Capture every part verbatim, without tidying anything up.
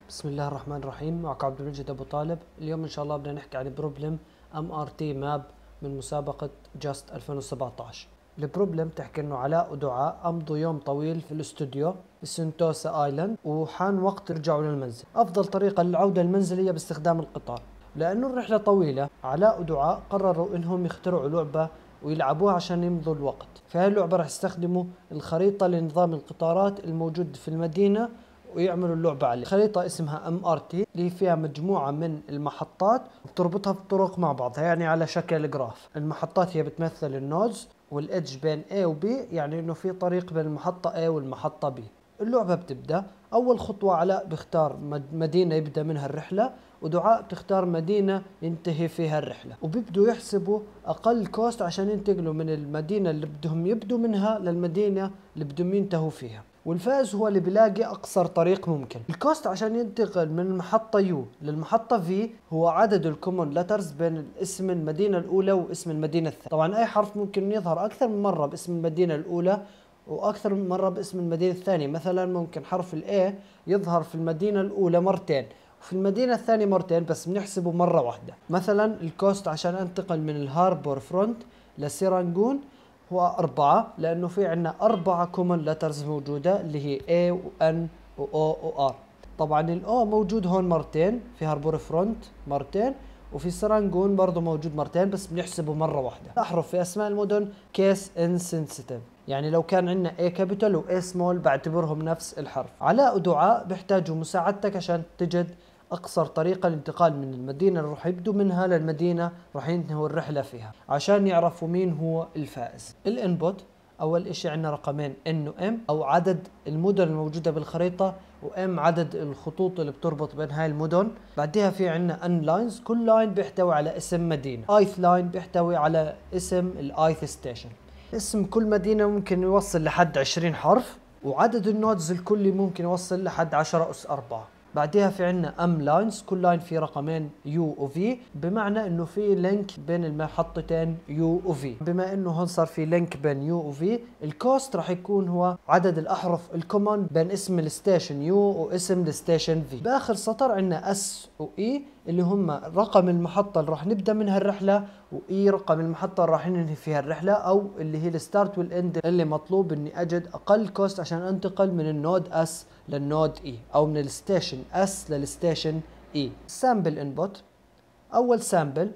بسم الله الرحمن الرحيم. معك عبد المجيد ابو طالب. اليوم ان شاء الله بدنا نحكي عن بروبلم ام ار تي ماب من مسابقة جاست ألفين وسبعطعش. البروبلم تحكي انه علاء ودعاء امضوا يوم طويل في الاستوديو بسنتوسا ايلاند وحان وقت يرجعوا للمنزل. افضل طريقة للعودة للمنزل هي باستخدام القطار. لانه الرحلة طويلة، علاء ودعاء قرروا انهم يخترعوا لعبة ويلعبوها عشان يمضوا الوقت. في هاي اللعبة راح يستخدموا الخريطة لنظام القطارات الموجود في المدينة ويعملوا اللعبة عليه. خريطة اسمها ام ار تي اللي فيها مجموعة من المحطات بتربطها بطرق مع بعضها، يعني على شكل جراف. المحطات هي بتمثل النودز والإدج بين A و B، يعني انه في طريق بين المحطة A والمحطة B. اللعبة بتبدأ. أول خطوة علاء بيختار مدينة يبدأ منها الرحلة، ودعاء بتختار مدينة ينتهي فيها الرحلة، وبيبدوا يحسبوا أقل كوست عشان ينتقلوا من المدينة اللي بدهم يبدوا منها للمدينة اللي بدهم ينتهوا فيها. والفائز هو اللي بيلاقي أقصر طريق ممكن. الكوست عشان ينتقل من المحطة يو للمحطة في هو عدد الكومون لترز بين اسم المدينة الأولى واسم المدينة الثانية. طبعا أي حرف ممكن يظهر أكثر من مرة باسم المدينة الأولى واكثر من مره باسم المدينه الثانيه. مثلا ممكن حرف الاي يظهر في المدينه الاولى مرتين وفي المدينه الثانيه مرتين، بس بنحسبه مره واحده. مثلا الكوست عشان انتقل من الهاربور فرونت لسيرانجون هو أربعة، لأنه في عنا أربعة كومن لترز موجودة اللي هي A و N و O و R. طبعا ال O موجود هون مرتين في هاربور فرونت مرتين، وفي سرانجون برضه موجود مرتين بس بنحسبه مرة واحدة. الأحرف في أسماء المدن كيس انسنسيتيف، يعني لو كان عندنا A كابيتال و A سمول بعتبرهم نفس الحرف. علاء ودعاء بيحتاجوا مساعدتك عشان تجد أقصر طريقة للانتقال من المدينة اللي راح يبدوا منها للمدينة راح ينتهوا الرحلة فيها، عشان يعرفوا مين هو الفائز. الانبوت أول إشي عندنا رقمين N و M، أو عدد المدن الموجودة بالخريطة، و M عدد الخطوط اللي بتربط بين هاي المدن. بعدها في عندنا N لاينز، كل لاين بيحتوي على اسم مدينة. ايث لاين بيحتوي على اسم الايث ستيشن. اسم كل مدينة ممكن يوصل لحد عشرين حرف، وعدد النودز الكلي ممكن يوصل لحد عشرة أس أربعة. بعدها في عنا ام لاينز، كل لاين فيه رقمين يو و في، بمعنى انه في لينك بين المحطتين يو و في. بما انه هون صار في لينك بين يو و في، الكوست راح يكون هو عدد الاحرف الكومن بين اسم الستيشن يو واسم الستيشن في. باخر سطر عنا اس و اي اللي هم رقم المحطة اللي راح نبدأ منها الرحلة، واي رقم المحطة اللي راح ننهي فيها الرحلة، او اللي هي الستارت والاند اللي مطلوب اني اجد اقل كوست عشان انتقل من النود اس للنود اي، او من الستيشن اس للستيشن اي. سامبل انبوت. اول سامبل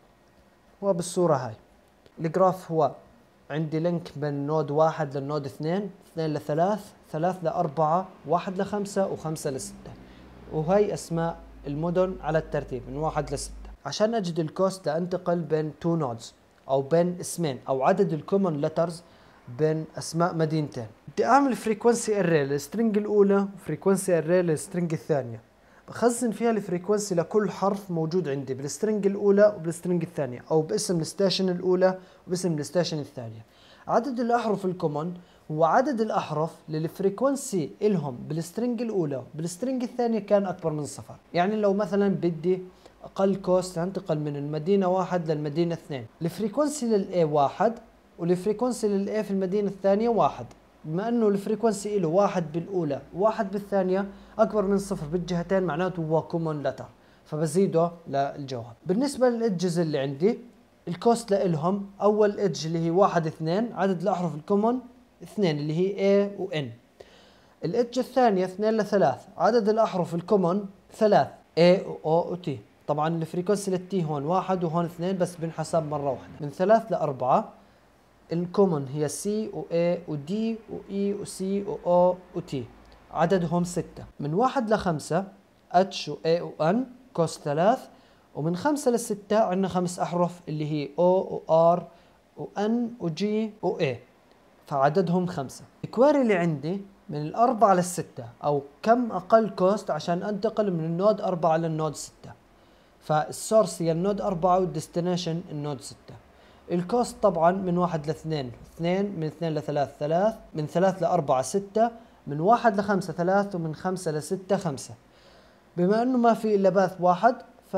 هو بالصورة هاي. الجراف هو عندي لينك بين نود واحد للنود اثنين، اثنين لثلاث، ثلاث لأربعة، واحد لخمسة، وخمسة لستة. وهي اسماء المدن على الترتيب من واحد لستة. عشان اجد الكوست لانتقل بين تو نودز او بين اسمين، او عدد الكومن لترز بين اسماء مدينتين، بدي اعمل فريكونسي اري للسترنج الاولى وفريكونسي اري للسترنج الثانيه. بخزن فيها الفريكونسي لكل حرف موجود عندي بالسترنج الاولى وبالسترنج الثانيه، او باسم الستيشن الاولى وباسم الستيشن الثانيه. عدد الاحرف الكومن هو عدد الاحرف للفريكونسي الهم بالسترنج الاولى بالسترنج الثانيه كان اكبر من صفر. يعني لو مثلا بدي اقل كوست انتقل من المدينه واحد للمدينه اثنين، الفريكونسي للاي واحد والفريكونسي للاي في المدينه الثانيه واحد. بما انه الفريكونسي له واحد بالاولى وواحد بالثانيه اكبر من صفر بالجهتين، معناته هو كومون لتر، فبزيده للجواب. بالنسبه للادجز اللي عندي، الكوست لإلهم اول ادج اللي هي واحد اثنين، عدد الاحرف الكومون اثنين اللي هي A و N. الادج الثانية اثنين لثلاث، عدد الأحرف الكومون ثلاث A و O و T. طبعا الفريكونسي للتي هون واحد وهون اثنين بس بنحسب مرة واحدة. من ثلاث لأربعة الكومون هي C و A و D و E و C و O و T، عددهم ستة. من واحد لخمسة H و A و N كوست ثلاث. ومن خمسة لستة عندنا خمس أحرف اللي هي O و R و N و G و A، فعددهم خمسة. الكويري اللي عندي من الأربعة للستة، أو كم أقل كوست عشان أنتقل من النود أربعة للنود ستة. فالسورس هي النود أربعة والديستنيشن النود ستة. الكوست طبعا من واحد لاثنين اثنين، من اثنين لثلاث ثلاث، من ثلاث لأربعة ستة، من واحد لخمسة ثلاث، ومن خمسة لستة خمسة. بما أنه ما في إلا باث واحد،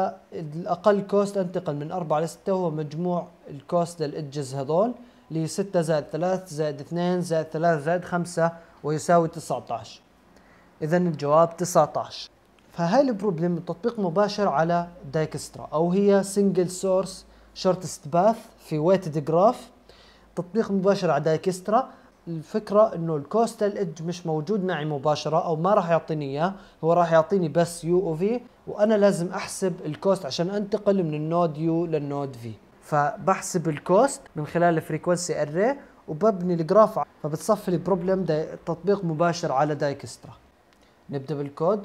فالأقل كوست أنتقل من أربعة لستة هو مجموع الكوست للإدجز هذول اللي ستة زائد ثلاث زائد اثنين زائد ثلاث زائد خمسة ويساوي تسعة عشر. إذن الجواب تسعة عشر. فهاي البروبلم تطبيق مباشر على دايكسترا، او هي سنجل سورس شورتست باث في ويتد جراف، تطبيق مباشر على دايكسترا. الفكرة انه الكوستال ايدج مش موجود معي مباشرة، او ما راح يعطيني اياه، هو راح يعطيني بس يو او في، وانا لازم احسب الكوست عشان انتقل من النود يو للنود في. فبحسب الكوست من خلال الفريكونسي اري وببني الجراف، فبتصفي لي بروبلم تطبيق مباشر على دايكسترا. نبدأ بالكود.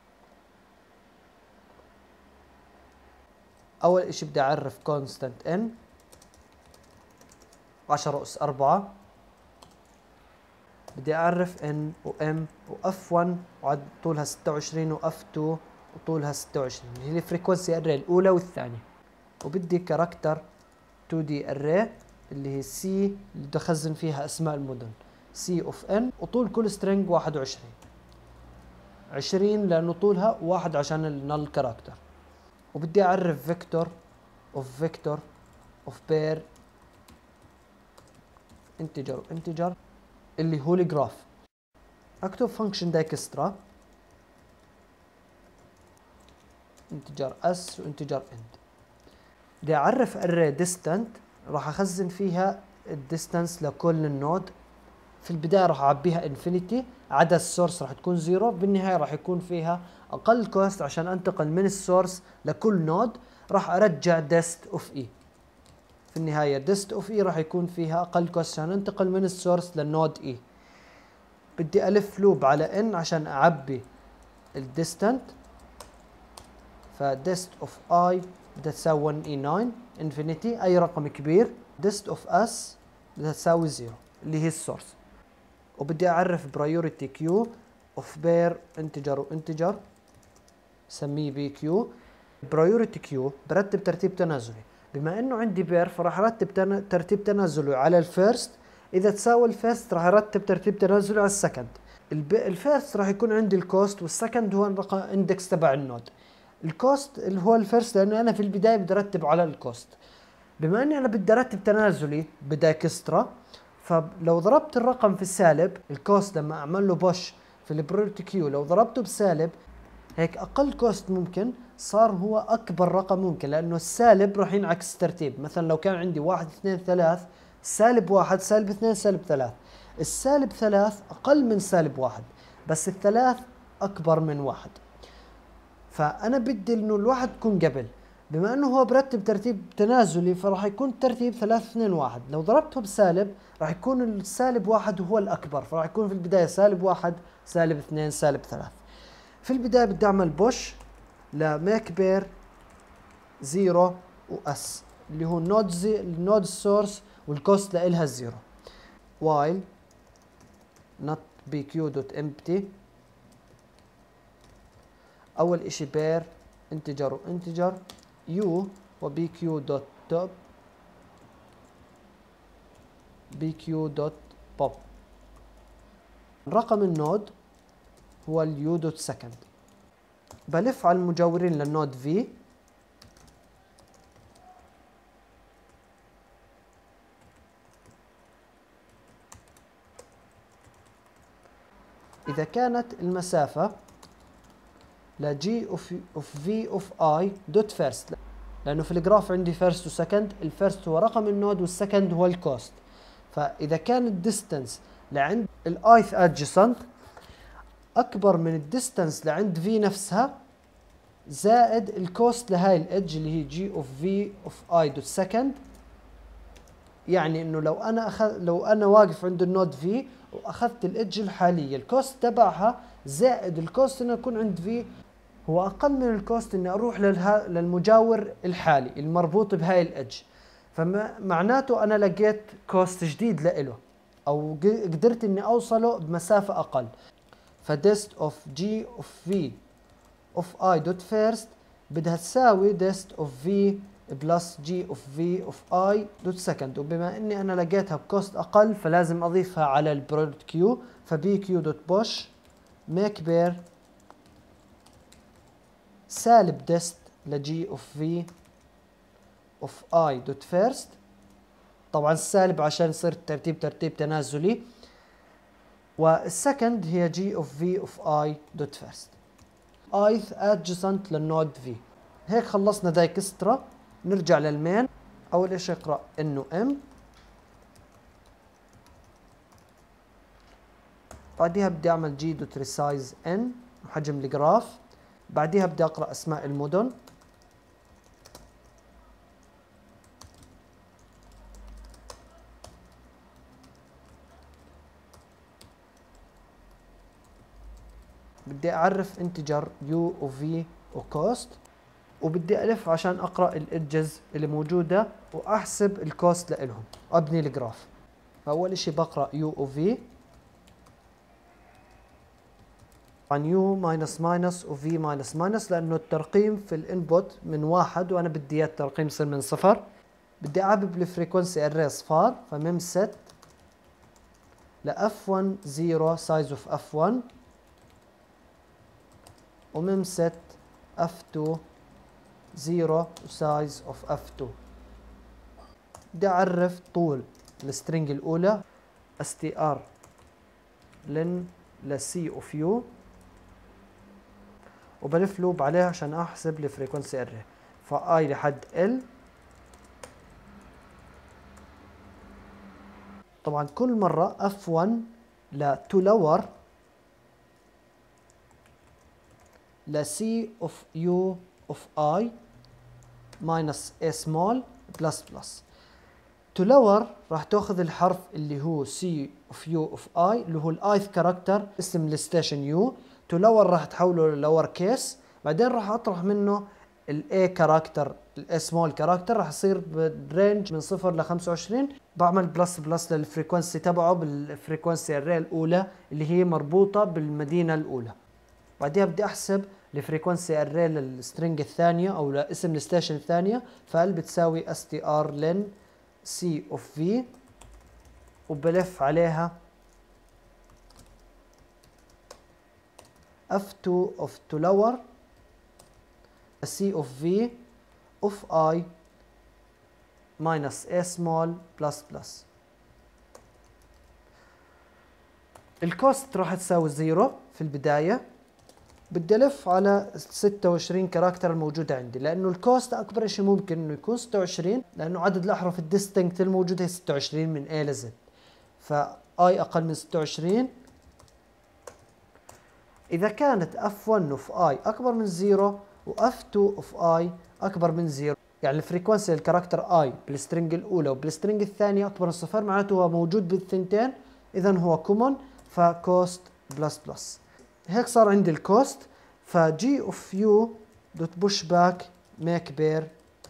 اول اشي بدي اعرف كونستانت ان عشرة أس أربعة، بدي اعرف ان و ام و اف واحد وعد طولها ستة وعشرين و اف اثنين وطولها ستة وعشرين، اللي هي الفريكونسي اري الاولى والثانيه. وبدي كاركتر تو دي اري اللي هي سي اللي بدي اخزن فيها اسماء المدن، سي اوف ان، وطول كل سترينج واحد وعشرين، عشرين لانه طولها واحد عشان النل كاركتر. وبدي اعرف فيكتور اوف فيكتور اوف بير انتجر انتجر اللي هو الجراف. اكتب فانكشن دايكسترا انتجر اس وانتجر اند. بدي اعرف اري ديستنت راح اخزن فيها الديستانس لكل النود. في البدايه راح اعبيها انفينيتي، عدد السورس راح تكون زيرو، بالنهايه راح يكون فيها اقل كوست عشان انتقل من السورس لكل نود، راح ارجع ديست اوف اي. في النهايه ديست اوف اي راح يكون فيها اقل كوست عشان انتقل من السورس للنود اي. بدي الف لوب على ان عشان اعبي الديستنت، فديست اوف اي بدها تساوي واحد اي تسعة انفينيتي، اي رقم كبير. ديست اوف اس بدها تساوي زيرو اللي هي السورس. وبدي اعرف برايورتي كيو اوف بير انتجر وانتجر، سميه بي كيو. برايورتي كيو برتب ترتيب تنازلي، بما انه عندي بير فراح ارتب تن... ترتيب تنازلي على الفيرست، اذا تساوي الفيرست راح ارتب ترتيب تنازلي على السكند. الب... الفيرست راح يكون عندي الكوست، والسكند هو الرقم اندكس تبع النود. الكوست اللي هو الفيرست لانه انا في البدايه بدي ارتب على الكوست. بما اني انا بدي ارتب تنازلي بدايكسترا، فلو ضربت الرقم في السالب، الكوست لما اعمل له بوش في البريورتي كيو لو ضربته بسالب، هيك اقل كوست ممكن صار هو اكبر رقم ممكن، لانه السالب راح ينعكس ترتيب. مثلا لو كان عندي واحد اثنين ثلاث، سالب واحد سالب اثنين سالب ثلاث، السالب ثلاث اقل من سالب واحد، بس الثلاث اكبر من واحد. فانا بدي انه الواحد تكون قبل، بما انه هو برتب ترتيب تنازلي فراح يكون ترتيب ثلاثة اثنين واحد. لو ضربته بسالب راح يكون السالب واحد هو الاكبر، فراح يكون في البدايه سالب واحد سالب اثنين سالب ثلاث. في البدايه بدي اعمل بوش لميك بير زيرو واس اللي هو النود زي النود سورس والكوست لإلها زيرو. وايل نوت بي كيو دوت امبتي، اول اشي بير انتجر وانتجر يو وبي كيو دوت توب بي كيو دوت بوب. رقم النود هو اليو دوت سكند. بلف على المجاورين للنود في، إذا كانت المسافة لجي اوف اوف في اوف اي دوت فيرست، لأنه في الجراف عندي فيرست وسكند، الفيرست هو رقم النود والسكند هو الكوست. فإذا كان الديستنس لعند الايث ادجسنت أكبر من الديستنس لعند في نفسها زائد الكوست لهاي الإدج اللي هي جي اوف في اوف اي دوت سكند، يعني انه لو انا اخذ لو انا واقف عند النود في واخذت الإدج الحاليه، الكوست تبعها زائد الكوست انه يكون عند في هو اقل من الكوست اني اروح للها للمجاور الحالي المربوط بهاي الإدج. فمعناته انا لقيت كوست جديد لإله، او قدرت اني اوصله بمسافه اقل. فديست اوف جي اوف في اوف اي دوت فيرست بدها تساوي ديست اوف في بلس جي اوف في اوف اي دوت سكند، وبما اني انا لقيتها بكوست اقل فلازم اضيفها على البرودكت كيو، فبي كيو دوت بوش ميك بير سالب ديست لجي اوف في اوف اي دوت فيرست. طبعا السالب عشان يصير ترتيب ترتيب تنازلي، والسكند هي جي اوف في اوف اي دوت فيرست. ايث ادجسنت للنود في. هيك خلصنا دايكسترا. نرجع للمين. اول اشي اقرا انه ام، بعديها بدي اعمل جي دوت ريسايز ان حجم الجراف، بعديها بدي اقرا اسماء المدن، بدي اعرف انتجر يو وفي وكوست، وبدي الف عشان اقرا الادجز اللي موجوده واحسب الكوست لإلهم وابني الجراف. فاول اشي بقرا يو وفي، عن يو ماينس ماينس وفي ماينس ماينس لانه الترقيم في الانبوت من واحد وانا بدي اياه الترقيم يصير من صفر. بدي اعبب الفريكونسي اري صفار، فميم ست ل اف واحد صفر سايز اوف اف واحد، وميم ست اف اثنين صفر سايز اوف اف اثنين. بدي اعرف طول السترنج الاولى str len لسي اوف يو، وبلف لوب عليها عشان احسب الفريكونسي اري. فاي لحد ال، طبعا كل مره اف واحد ل تو lower لسي اوف يو اوف اي ماينس اي سمول بلس بلس. تو lower راح تاخذ الحرف اللي هو سي اوف يو اوف اي اللي هو الايث كاركتر اسم الستيشن يو. تو lower راح تحوله للور كيس، بعدين راح اطرح منه الاي كاركتر الاي سمول كاركتر، راح يصير بالرينج من صفر ل خمسة وعشرين. بعمل بلس بلس للفريكونسي تبعه بالفريكونسي الري الاولى اللي هي مربوطه بالمدينه الاولى. بعدين بدي احسب الفريكونسي اري للسترنج الثانيه او لاسم الستيشن الثانيه، فال بتساوي اس تي ار لين سي اوف في، وبلف عليها اف اثنين اوف تو lower سي اوف في اوف اي ماينس اي سمول بلس بلس. الكوست راح تساوي زيرو في البدايه. بدي الف على ستة وعشرين كاركتر الموجوده عندي، لانه الكوست اكبر شيء ممكن انه يكون ستة وعشرين، لانه عدد الاحرف الديستنكت الموجوده هي ستة وعشرين من A ل Z، فاي اقل من ستة وعشرين. اذا كانت اف واحد اوف اي اكبر من زيرو واف اثنين اوف اي اكبر من زيرو، يعني الفريكونسي الكاركتر اي بالسترنج الاولى وبالسترنج الثانيه اكبر من صفر، معناته هو موجود بالثنتين، اذا هو كومون، فكوست بلس بلس. هيك صار عندي الكوست. فجي اوف يو دوت بوش باك ميك بير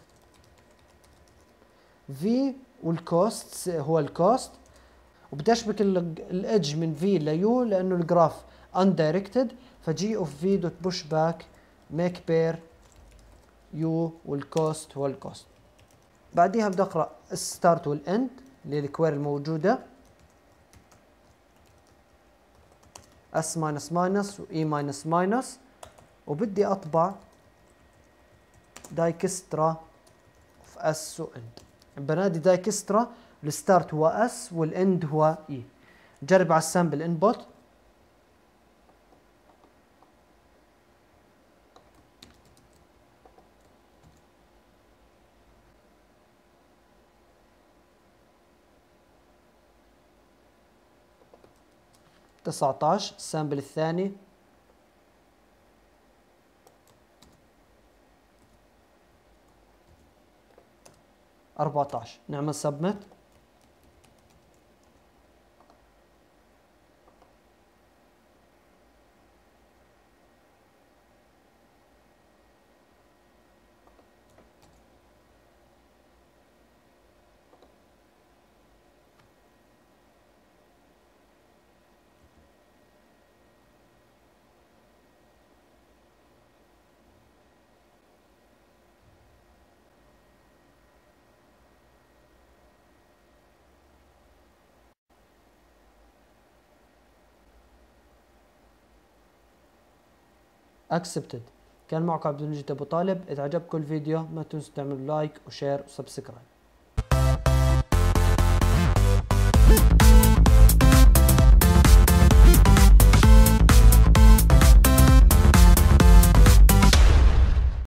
في، والكوست هو الكوست، وبدي اشبك الايدج من في ليو لانه الجراف اندايركتد، فجي اوف في دوت بوش باك ميك بير يو، والكوست هو الكوست. بعديها بدي اقرا الستارت والاند اللي هي الكوير الموجوده اس ماينس ماينس واي ماينس ماينس، وبدي اطبع دايكسترا في اس واند. بنادي دايكسترا، الستارت هو اس والاند هو اي. نجرب على السامبل انبوت. تسعة عشر السامبل الثاني، أربعة عشر. نعمل سبميت. اكسبتد. كان معكم عبد المجيد ابو طالب. اذا عجبكم الفيديو ما تنسوا تعملوا لايك وشير وسبسكرايب.